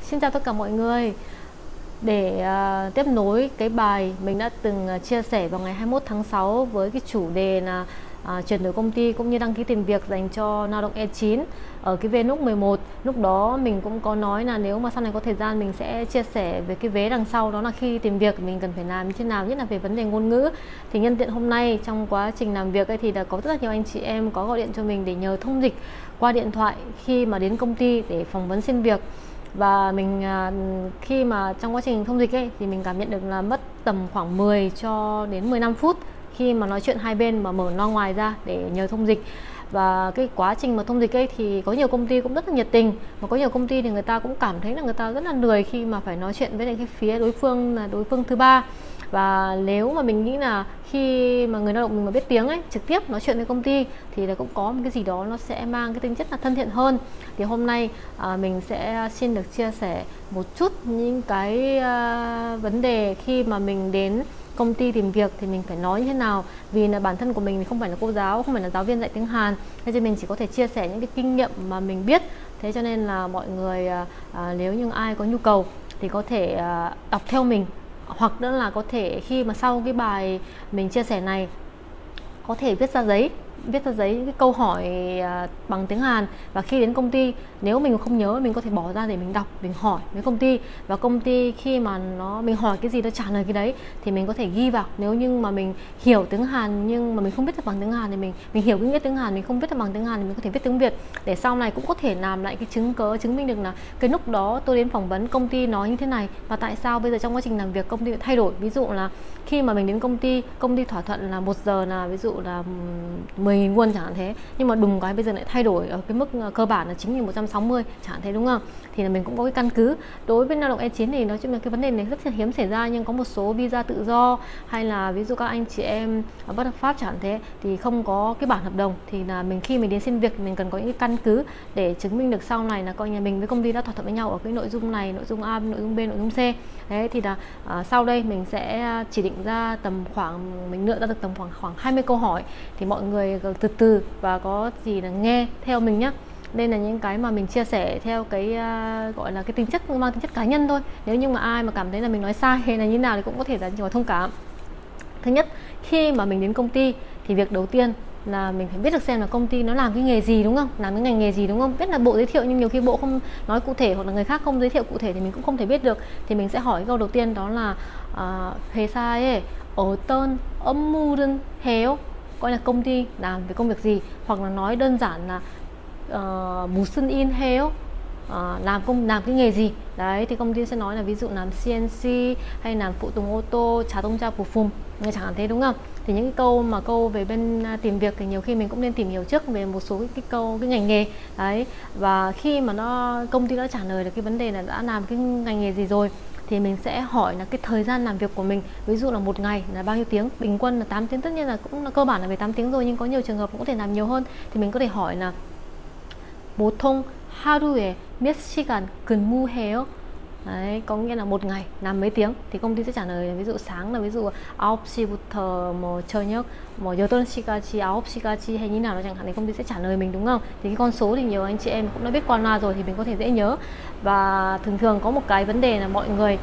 Xin chào tất cả mọi người. Để tiếp nối cái bài mình đã từng chia sẻ vào ngày 21 tháng 6 với cái chủ đề là chuyển đổi công ty cũng như đăng ký tìm việc dành cho lao động E9 ở cái VNUC 11. Lúc đó mình cũng có nói là nếu mà sau này có thời gian mình sẽ chia sẻ về cái vế đằng sau, đó là khi tìm việc mình cần phải làm như thế nào, nhất là về vấn đề ngôn ngữ. Thì nhân tiện hôm nay trong quá trình làm việc ấy, thì đã có rất là nhiều anh chị em có gọi điện cho mình để nhờ thông dịch qua điện thoại khi mà đến công ty để phỏng vấn xin việc. Và mình khi mà trong quá trình thông dịch ấy thì mình cảm nhận được là mất tầm khoảng 10 cho đến 15 phút khi mà nói chuyện hai bên mà mở loa ngoài ra để nhờ thông dịch. Và cái quá trình mà thông dịch ấy thì có nhiều công ty cũng rất là nhiệt tình, mà có nhiều công ty thì người ta cũng cảm thấy là người ta rất là lười khi mà phải nói chuyện với cái phía đối phương là đối phương thứ ba. Và nếu mà mình nghĩ là khi mà người lao động mình mà biết tiếng ấy, trực tiếp nói chuyện với công ty thì là cũng có một cái gì đó nó sẽ mang cái tính chất là thân thiện hơn. Thì hôm nay mình sẽ xin được chia sẻ một chút những cái vấn đề khi mà mình đến công ty tìm việc thì mình phải nói như thế nào. Vì là bản thân của mình không phải là cô giáo, không phải là giáo viên dạy tiếng Hàn, thế nên mình chỉ có thể chia sẻ những cái kinh nghiệm mà mình biết. Thế cho nên là mọi người nếu như ai có nhu cầu thì có thể đọc theo mình, hoặc nữa là có thể khi mà sau cái bài mình chia sẻ này có thể viết ra giấy những cái câu hỏi bằng tiếng Hàn, và khi đến công ty nếu mình không nhớ mình có thể bỏ ra để mình đọc, mình hỏi với công ty, và công ty khi mà mình hỏi cái gì nó trả lời cái đấy thì mình có thể ghi vào. Nếu như mà mình hiểu tiếng Hàn nhưng mà mình không viết được bằng tiếng Hàn thì mình hiểu cái nghĩa tiếng Hàn, mình không viết được bằng tiếng Hàn thì mình có thể viết tiếng Việt, để sau này cũng có thể làm lại cái chứng minh được là cái lúc đó tôi đến phỏng vấn công ty nói như thế này và tại sao bây giờ trong quá trình làm việc công ty thay đổi. Ví dụ là khi mà mình đến công ty thỏa thuận là 1 giờ là ví dụ là 10.000 won chẳng hạn thế, nhưng mà đùng cái bây giờ lại thay đổi ở cái mức cơ bản là 9.160 chẳng hạn thế, đúng không? Thì là mình cũng có cái căn cứ. Đối với lao động E9 thì nói chung là cái vấn đề này rất là hiếm xảy ra, nhưng có một số visa tự do hay là ví dụ các anh chị em ở bất hợp pháp chẳng hạn thế thì không có cái bản hợp đồng, thì là khi mình đến xin việc mình cần có những cái căn cứ để chứng minh được sau này là coi như mình với công ty đã thỏa thuận với nhau ở cái nội dung này, nội dung A, nội dung B, nội dung C. Đấy thì là sau đây mình sẽ chỉ định ra tầm khoảng, mình lựa ra được tầm khoảng 20 câu hỏi, thì mọi người từ từ và có gì là nghe theo mình nhé. Đây là những cái mà mình chia sẻ theo cái gọi là cái tính chất, mang tính chất cá nhân thôi. Nếu như mà ai mà cảm thấy là mình nói sai hay là như nào thì cũng có thể là nhiều thông cảm. Thứ nhất, khi mà mình đến công ty thì việc đầu tiên là mình phải biết được xem là công ty nó làm cái nghề gì, đúng không? Làm cái ngành nghề gì, đúng không? Biết là bộ giới thiệu nhưng nhiều khi bộ không nói cụ thể, hoặc là người khác không giới thiệu cụ thể thì mình cũng không thể biết được. Thì mình sẽ hỏi câu đầu tiên, đó là 회사에 어떤 업무를 해요? Gọi là công ty làm về công việc gì, hoặc là nói đơn giản là 무슨 일 해요? Làm cái nghề gì. Đấy thì công ty sẽ nói là ví dụ làm CNC hay làm phụ tùng ô tô, 자동차 부품 chẳng hạn thế, đúng không? Thì những cái câu về bên tìm việc thì nhiều khi mình cũng nên tìm hiểu trước về một số cái ngành nghề đấy. Và khi mà công ty đã trả lời được cái vấn đề là đã làm cái ngành nghề gì rồi thì mình sẽ hỏi là cái thời gian làm việc của mình, ví dụ là một ngày là bao nhiêu tiếng, bình quân là 8 tiếng, tất nhiên là cũng là cơ bản là về 8 tiếng rồi, nhưng có nhiều trường hợp cũng có thể làm nhiều hơn. Thì mình có thể hỏi là 보통 하루에 몇 시간 근무해요? Đấy, có nghĩa là một ngày làm mấy tiếng, thì công ty sẽ trả lời ví dụ sáng là ví dụ 9시부터 뭐 저녁 뭐 8시까지 9시까지 hay như nào đó chẳng hạn, thì công ty sẽ trả lời mình, đúng không? Thì cái con số thì nhiều anh chị em cũng đã biết qua loa rồi thì mình có thể dễ nhớ. Và thường thường có một cái vấn đề là mọi người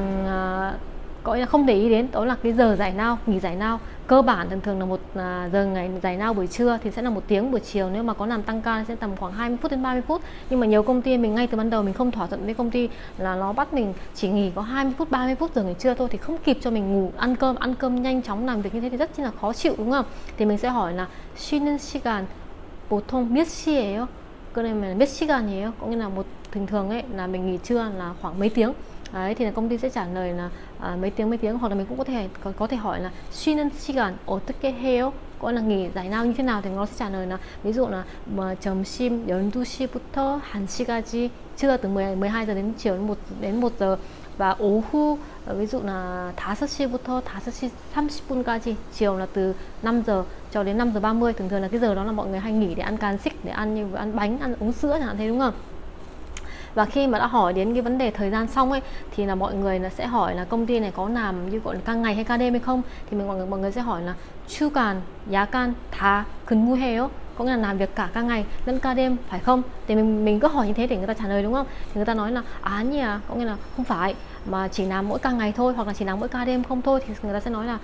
gọi là không để ý đến, đó là cái giờ giải lao, nghỉ giải lao. Cơ bản thường là một giờ ngày giải lao buổi trưa thì sẽ là 1 tiếng, buổi chiều nếu mà có làm tăng ca sẽ tầm khoảng 20 phút đến 30 phút. Nhưng mà nhiều công ty mình ngay từ ban đầu mình không thỏa thuận với công ty là nó bắt mình chỉ nghỉ có 20 phút, 30 phút giờ nghỉ trưa thôi, thì không kịp cho mình ngủ, ăn cơm nhanh chóng làm việc như thế thì rất là khó chịu, đúng không? Thì mình sẽ hỏi là 쉬는 시간 보통 몇 시예요? Cái này là 몇 시간이에요? Có nghĩa là thường thường ấy là mình nghỉ trưa là khoảng mấy tiếng. Đấy thì là công ty sẽ trả lời là mấy tiếng, hoặc là mình cũng có thể hỏi là 쉬는 시간 어떻게 해요? Gọi là nghỉ giải lao như thế nào, thì nó sẽ trả lời là ví dụ là 점심 12시부터 1시까지, trưa từ 12 giờ đến chiều đến 1 giờ, và 오후 ví dụ là 5시부터 5시 30분까지, chiều là từ 5 giờ cho đến 5 giờ 30. Thường thường là cái giờ đó là mọi người hay nghỉ để ăn canxi, để ăn như ăn bánh, uống sữa chẳng hạn thế, đúng không? Và khi mà đã hỏi đến cái vấn đề thời gian xong ấy thì là mọi người sẽ hỏi là công ty này có làm như gọi là ca ngày hay ca đêm hay không. Thì mọi người sẽ hỏi là 주간, 야간 다 근무해요? có nghĩa là làm việc cả ca ngày lẫn ca đêm phải không? Thì mình cứ hỏi như thế để người ta trả lời đúng không? Thì người ta nói là nhỉ, có nghĩa là không phải, mà chỉ làm mỗi ca ngày thôi, hoặc là chỉ làm mỗi ca đêm không thôi, thì người ta sẽ nói là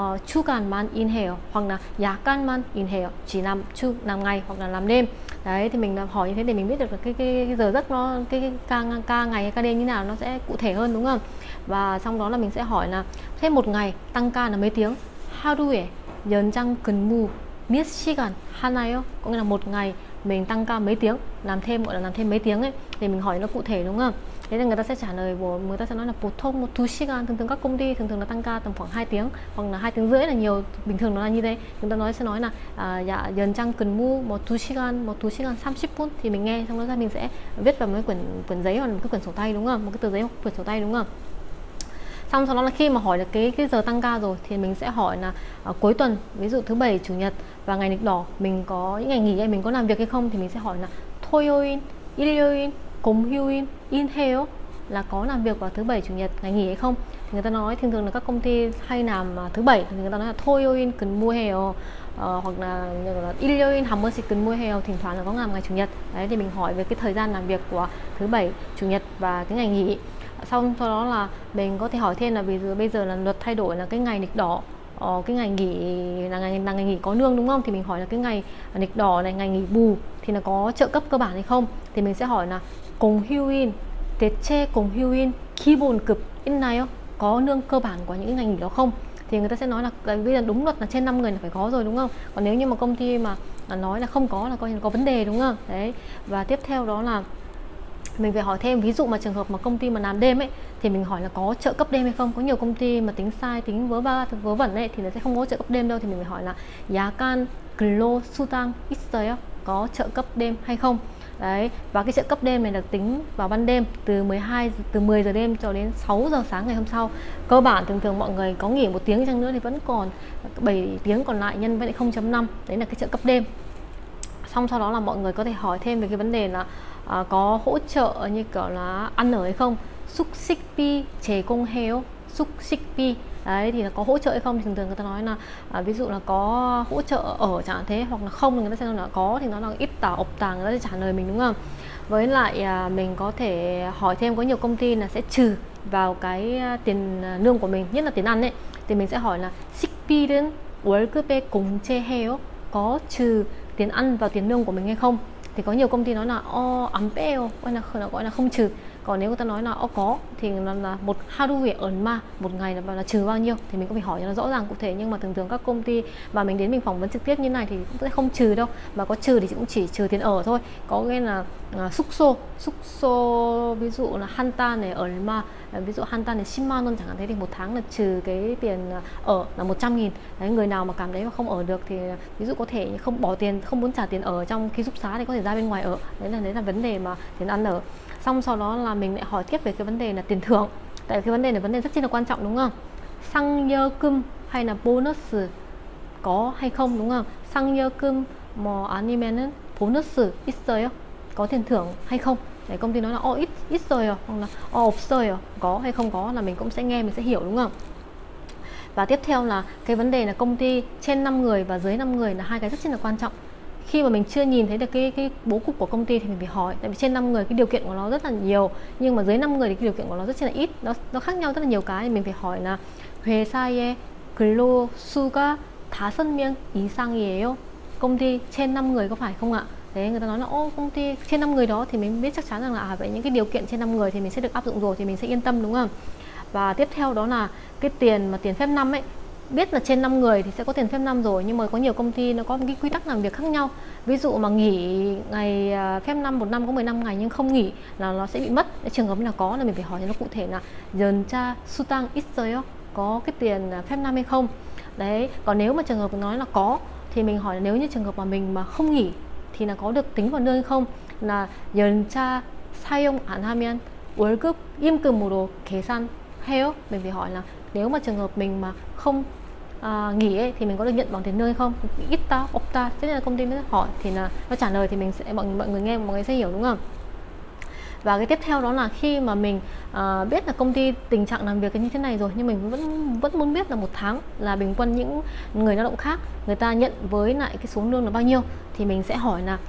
주간만 일해요, hoặc là 야간만 일해요, chỉ làm ngày hoặc là làm đêm. Đấy, thì mình hỏi như thế để mình biết được là cái giờ giấc nó cái ca ngày hay ca đêm như nào, nó sẽ cụ thể hơn đúng không? Và xong đó là mình sẽ hỏi là thế một ngày tăng ca là mấy tiếng? 하루에 연장 근무 몇 시간 하나요? Có nghĩa là một ngày mình tăng ca mấy tiếng, làm thêm gọi là làm thêm mấy tiếng ấy, thì mình hỏi nó cụ thể đúng không? Thế nên người ta sẽ trả lời, người ta sẽ nói là 보통 một 2 시간, thường các công ty thường là tăng ca tầm khoảng 2 tiếng hoặc là 2 tiếng rưỡi là nhiều, bình thường nó là như thế. Chúng ta sẽ nói là dạ 연장 근무 một 2 시간 30 phút, thì mình nghe xong đó ra mình sẽ viết vào mấy quyển giấy hoặc là một cái quyển sổ tay đúng không? Một cái tờ giấy hoặc quyển sổ tay đúng không? Xong sau đó là khi mà hỏi được cái giờ tăng ca rồi thì mình sẽ hỏi là cuối tuần, ví dụ thứ bảy chủ nhật và ngày nghịch đỏ mình có những ngày nghỉ hay mình có làm việc hay không, thì mình sẽ hỏi là 토요일, 일요일, 공휴일, 인해요, là có làm việc vào thứ bảy chủ nhật ngày nghỉ hay không. Thì người ta nói thường là các công ty hay làm thứ bảy thì người ta nói là 토요일 근무해요, hoặc là 일요일 한 번씩 근무해요, thỉnh thoảng là có làm ngày chủ nhật. Đấy, thì mình hỏi về cái thời gian làm việc của thứ bảy chủ nhật và cái ngày nghỉ. Sau đó là mình có thể hỏi thêm là bây giờ là luật thay đổi là cái ngày nghịch đỏ, cái ngày nghỉ là ngày nghỉ có lương đúng không? Thì mình hỏi là cái ngày nghịch đỏ này, ngày nghỉ bù thì là có trợ cấp cơ bản hay không? Thì mình sẽ hỏi là 공휴일, 대체 공휴일 기본급 있나요? Có lương cơ bản của những ngày nghỉ đó không? Thì người ta sẽ nói là bây giờ đúng luật là trên 5 người là phải có rồi đúng không? Còn nếu như mà công ty mà nói là không có là coi như có vấn đề đúng không? Đấy. Và tiếp theo đó là mình phải hỏi thêm, ví dụ mà trường hợp mà công ty mà làm đêm ấy thì mình hỏi là có trợ cấp đêm hay không. Có nhiều công ty mà tính sai, tính vớ vẩn ấy thì nó sẽ không có trợ cấp đêm đâu, thì mình phải hỏi là 야간 근로수당 있어요, có trợ cấp đêm hay không. Đấy, và cái trợ cấp đêm này được tính vào ban đêm từ 10 giờ đêm cho đến 6 giờ sáng ngày hôm sau. Cơ bản thường mọi người có nghỉ 1 tiếng chăng nữa thì vẫn còn 7 tiếng còn lại nhân với lại 0.5, đấy là cái trợ cấp đêm. Xong sau đó là mọi người có thể hỏi thêm về cái vấn đề là có hỗ trợ như kiểu là ăn ở hay không, 숙식비 제공해요, 숙식비. Đấy, thì là có hỗ trợ hay không, thì thường người ta nói là ví dụ là có hỗ trợ ở chẳng hạn thế, hoặc là không thì người ta sẽ nói là có, thì nó là ít tả ộc tàng, người ta sẽ trả lời mình đúng không? Với lại mình có thể hỏi thêm, có nhiều công ty là sẽ trừ vào cái tiền lương của mình, nhất là tiền ăn ấy, thì mình sẽ hỏi là 식비는 월급에 공제해요, có trừ tiền ăn vào tiền lương của mình hay không. Thì có nhiều công ty nói là 안 빼요, gọi là không trừ. Còn nếu người ta nói là có thì là một haru에 얼마, một ngày là trừ bao nhiêu, thì mình có phải hỏi cho nó rõ ràng cụ thể. Nhưng mà thường các công ty mà mình đến mình phỏng vấn trực tiếp như này thì cũng sẽ không trừ đâu, mà có trừ thì cũng chỉ trừ tiền ở thôi. Có nghĩa là 숙소 ví dụ là 한달 này 얼마, ví dụ 한달 này 10만 원 chẳng hạn thế, thì một tháng là trừ cái tiền ở là 100.000. Đấy, người nào mà cảm thấy mà không ở được thì ví dụ có thể không bỏ tiền, không muốn trả tiền ở trong ký túc xá thì có thể ra bên ngoài ở. Đấy là vấn đề mà tiền ăn ở. Xong sau đó là mình lại hỏi tiếp về cái vấn đề là tiền thưởng. Tại cái vấn đề này vấn đề rất là quan trọng đúng không? 상여금 hay là bonus có hay không đúng không? 상여금 뭐 아니면은 보너스 있어요, có tiền thưởng hay không. Để công ty nói là 있어요 hoặc là 없어요, có hay không có, là mình cũng sẽ nghe, mình sẽ hiểu đúng không? Và tiếp theo là cái vấn đề là công ty trên 5 người và dưới 5 người là hai cái rất là quan trọng. Khi mà mình chưa nhìn thấy được cái bố cục của công ty thì mình phải hỏi. Tại vì trên 5 người cái điều kiện của nó rất là nhiều, nhưng mà dưới 5 người thì cái điều kiện của nó rất là ít, nó khác nhau rất là nhiều cái. Thì mình phải hỏi là 회사의 근로수가 5명 이상이에요, công ty trên 5 người có phải không ạ? Đấy, người ta nói là công ty trên 5 người đó, thì mình biết chắc chắn rằng là vậy những cái điều kiện trên 5 người thì mình sẽ được áp dụng rồi, thì mình sẽ yên tâm đúng không? Và tiếp theo đó là cái tiền phép năm ấy. Biết là trên 5 người thì sẽ có tiền phép năm rồi, nhưng mà có nhiều công ty nó có một cái quy tắc làm việc khác nhau. Ví dụ mà nghỉ ngày phép năm một năm có 15 ngày nhưng không nghỉ là nó sẽ bị mất. Cái trường hợp là có là mình phải hỏi cho nó cụ thể là 연차 수당 있어요, có cái tiền phép năm hay không. Đấy, còn nếu mà trường hợp nói là có thì mình hỏi là nếu như trường hợp mà mình mà không nghỉ thì là có được tính vào lương hay không, là 연차 사용 안 하면 월급 임금으로 계산해요. Mình phải hỏi là nếu mà trường hợp mình mà không nghỉ ấy, thì mình có được nhận bằng tiền lương hay không. 있다, 없다, thế nên là công ty mới hỏi thì là nó trả lời thì mình sẽ mọi người nghe, mọi người sẽ hiểu đúng không? Và cái tiếp theo đó là khi mà mình biết là công ty tình trạng làm việc như thế này rồi, nhưng mình vẫn muốn biết là một tháng là bình quân những người lao động khác người ta nhận với lại cái số lương là bao nhiêu, thì mình sẽ hỏi là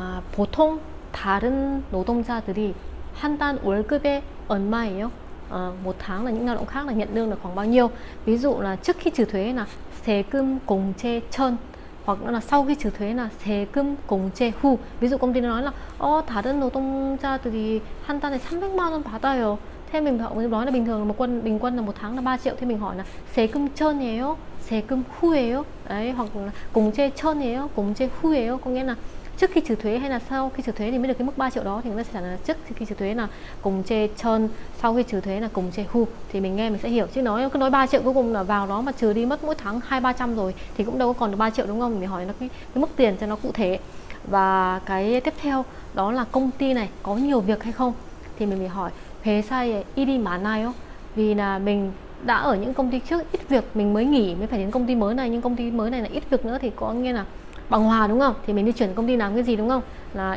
보통 다른 노동자들이 한 달 월급에 얼마예요? Một tháng là những lao động khác là nhận lương được khoảng bao nhiêu. Ví dụ là trước khi trừ thuế là 세금 공제 천, hoặc là sau khi trừ thuế là 세금 공제 후. Ví dụ công ty nó nói là 다른 노동자들이 한 달에 300만 원 받아요. Thế mình nói là bình thường là bình quân là một tháng là 3 triệu. Thì mình hỏi là 세금 천이에요? 세금 후예요? Đấy, hoặc là 공제 천이에요? 공제 후예요? Có nghĩa là trước khi trừ thuế hay là sau khi trừ thuế thì mới được cái mức 3 triệu đó, thì người ta sẽ trả lời là trước khi trừ thuế là cùng chê chân, sau khi trừ thuế là cùng chê hu. Thì mình nghe mình sẽ hiểu, chứ cứ nói 3 triệu cuối cùng là vào đó mà trừ đi mất mỗi tháng 200-300 rồi thì cũng đâu có còn được 3 triệu đúng không? Mình hỏi nó cái mức tiền cho nó cụ thể. Và cái tiếp theo đó là công ty này có nhiều việc hay không, thì mình phải hỏi 회사에 일이 많아요. Vì là mình đã ở những công ty trước ít việc, mình mới nghỉ mới phải đến công ty mới này, nhưng công ty mới này là ít việc nữa thì có nghĩa là bằng hòa đúng không? Thì mình đi chuyển công ty làm cái gì đúng không? Là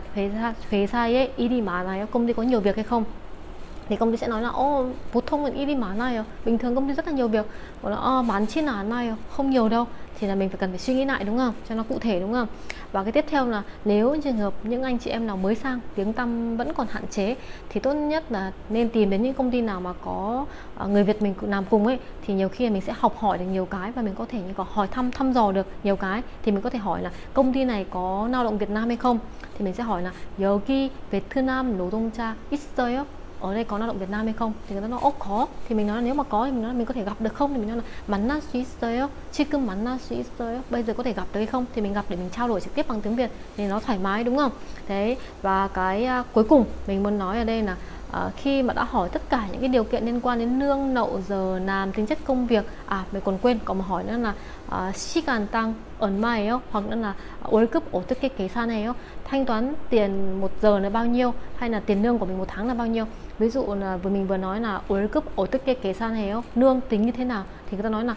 회사에 일이 많아요. Công ty có nhiều việc hay không? Thì công ty sẽ nói là 보통은 일이 많아요. Bình thường công ty rất là nhiều việc. Hoặc là 많지는 않아요. Không nhiều đâu. Thì là mình cần phải suy nghĩ lại đúng không? Cho nó cụ thể đúng không? Và cái tiếp theo là nếu trường hợp những anh chị em nào mới sang, tiếng tăm vẫn còn hạn chế, thì tốt nhất là nên tìm đến những công ty nào mà có người Việt mình làm cùng ấy, thì nhiều khi mình sẽ học hỏi được nhiều cái, và mình có thể hỏi thăm dò được nhiều cái. Thì mình có thể hỏi là công ty này có lao động Việt Nam hay không, thì mình sẽ hỏi là 여기 베트남 노동자 있어요? Ở đây có lao động Việt Nam hay không? Thì người ta nói có. Thì mình nói là nếu mà có thì mình nói là mình có thể gặp được không? Thì mình nói là 만날 수 있어요? 지금 만날 수 있어요? Bây giờ có thể gặp được hay không? Thì mình gặp để mình trao đổi trực tiếp bằng tiếng Việt thì nó thoải mái đúng không? Đấy. Và cái cuối cùng mình muốn nói ở đây là khi mà đã hỏi tất cả những cái điều kiện liên quan đến lương, nậu, giờ làm, tính chất công việc, mình còn quên có một hỏi nữa là 시간당 얼마예요? Hoặc nữa là 월급 어떻게 계산해요? Thanh toán tiền một giờ là bao nhiêu, hay là tiền lương của mình một tháng là bao nhiêu? Ví dụ là mình vừa nói là 월급 어떻게 계산해요? Lương tính như thế nào? Thì người ta nói là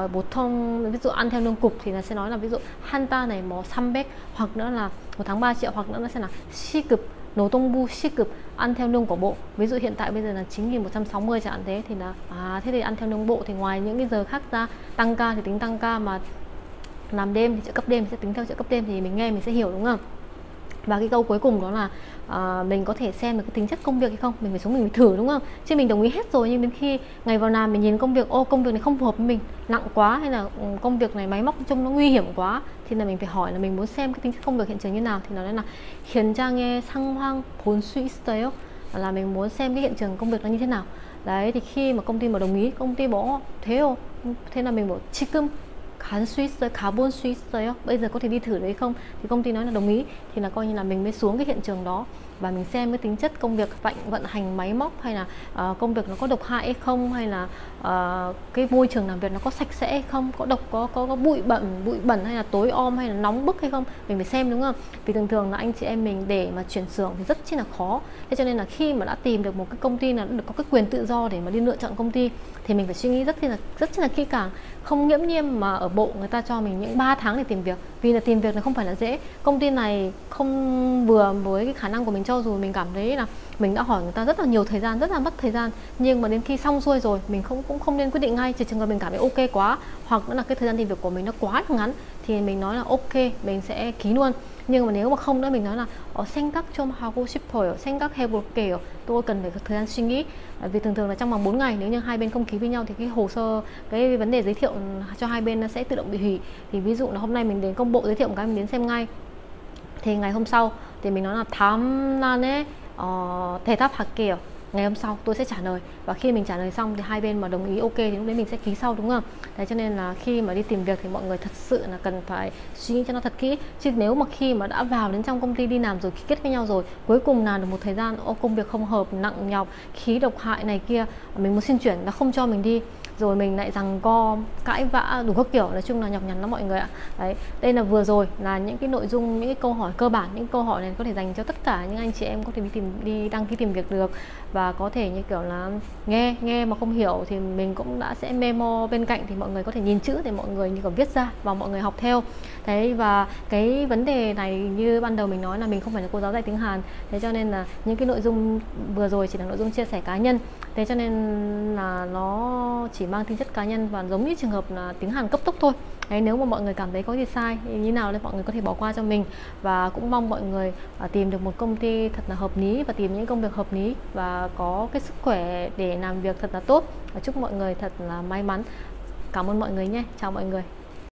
보통 ví dụ ăn theo lương cục thì là sẽ nói là ví dụ 한 달에 뭐 300, hoặc nữa là một tháng 3 triệu, hoặc nữa nó sẽ là 시급, 노동부 시급, ăn theo lương của bộ. Ví dụ hiện tại bây giờ là 9.160 chẳng hạn, thế thì là thế thì ăn theo lương bộ thì ngoài những cái giờ khác ra, tăng ca thì tính tăng ca, mà làm đêm thì trợ cấp đêm sẽ tính theo trợ cấp đêm. Thì mình nghe mình sẽ hiểu đúng không? Và cái câu cuối cùng đó là mình có thể xem được cái tính chất công việc hay không. Mình phải xuống mình thử đúng không? Chứ mình đồng ý hết rồi, nhưng đến khi ngày vào làm mình nhìn công việc, công việc này không phù hợp với mình, nặng quá, hay là công việc này máy móc trông nó nguy hiểm quá, thì là mình phải hỏi là mình muốn xem cái tính chất công việc hiện trường như nào. Thì nó nói là 현장의 상황 볼 수 있어요? Là mình muốn xem cái hiện trường công việc nó như thế nào. Đấy, thì khi mà công ty mà đồng ý, công ty bảo thế là mình bảo 지금 갈 수 있어요? 가본 수 있어요? Bây giờ có thể đi thử đấy không? Thì công ty nói là đồng ý, thì là coi như là mình mới xuống cái hiện trường đó và mình xem cái tính chất công việc vận hành máy móc, hay là công việc nó có độc hại hay không, hay là cái môi trường làm việc nó có sạch sẽ hay không, có độc, có bụi bẩn hay là tối om hay là nóng bức hay không, mình phải xem đúng không? Vì thường thường là anh chị em mình để mà chuyển xưởng thì rất chi là khó. Thế cho nên là khi mà đã tìm được một cái công ty nào được có cái quyền tự do để mà đi lựa chọn công ty, thì mình phải suy nghĩ rất chi là kỹ càng, không nghiễm nhiên mà ở bộ người ta cho mình những 3 tháng để tìm việc. Vì là tìm việc nó không phải là dễ. Công ty này không vừa với cái khả năng của mình, cho dù mình cảm thấy là mình đã hỏi người ta rất là nhiều thời gian, rất là mất thời gian, nhưng mà đến khi xong xuôi rồi mình cũng không nên quyết định ngay, trừ trường hợp mình cảm thấy ok quá, hoặc nữa là cái thời gian tìm việc của mình nó quá là ngắn, thì mình nói là ok, mình sẽ ký luôn. Nhưng mà nếu mà không nữa, mình nói là 생각 좀 하고 싶어요, 생각해볼게요, tôi cần phải có thời gian suy nghĩ. Vì thường thường là trong vòng 4 ngày nếu như hai bên không ký với nhau thì cái hồ sơ, cái vấn đề giới thiệu cho hai bên nó sẽ tự động bị hủy. Thì ví dụ là hôm nay mình đến công bộ giới thiệu một cái, mình đến xem ngay, thì ngày hôm sau thì mình nói là 다음 날에 대답할게요, ngày hôm sau tôi sẽ trả lời. Và khi mình trả lời xong thì hai bên mà đồng ý ok thì lúc đấy mình sẽ ký sau đúng không? Đấy, cho nên là khi mà đi tìm việc thì mọi người thật sự là cần phải suy nghĩ cho nó thật kỹ. Chứ nếu mà khi mà đã vào đến trong công ty đi làm rồi, ký kết với nhau rồi, cuối cùng làm được một thời gian công việc không hợp, nặng nhọc, khí độc hại này kia, mình muốn xin chuyển, nó không cho mình đi, rồi mình lại giằng co cãi vã đủ các kiểu, nói chung là nhọc nhằn lắm mọi người ạ. Đấy, đây là vừa rồi là những cái nội dung, những cái câu hỏi cơ bản. Những câu hỏi này có thể dành cho tất cả những anh chị em có thể đi đăng ký tìm việc được, và có thể như kiểu là nghe mà không hiểu thì mình cũng đã sẽ memo bên cạnh, thì mọi người có thể nhìn chữ để mọi người như kiểu viết ra và mọi người học theo. Thế và cái vấn đề này như ban đầu mình nói là mình không phải là cô giáo dạy tiếng Hàn, thế cho nên là những cái nội dung vừa rồi chỉ là nội dung chia sẻ cá nhân, thế cho nên là nó chỉ mang tính chất cá nhân và giống như trường hợp là tiếng Hàn cấp tốc thôi. Đấy, nếu mà mọi người cảm thấy có gì sai như nào thì mọi người có thể bỏ qua cho mình, và cũng mong mọi người tìm được một công ty thật là hợp lý và tìm những công việc hợp lý và có cái sức khỏe để làm việc thật là tốt, và chúc mọi người thật là may mắn. Cảm ơn mọi người nhé, chào mọi người.